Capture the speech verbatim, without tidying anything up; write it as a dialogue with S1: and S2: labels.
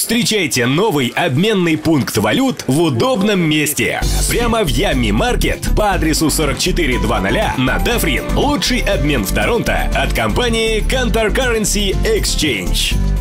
S1: Встречайте новый обменный пункт валют в удобном месте. Прямо в Ямми Маркет по адресу сорок четыре двадцать на Дафрин. Лучший обмен в Торонто от компании Kantar Currency Exchange.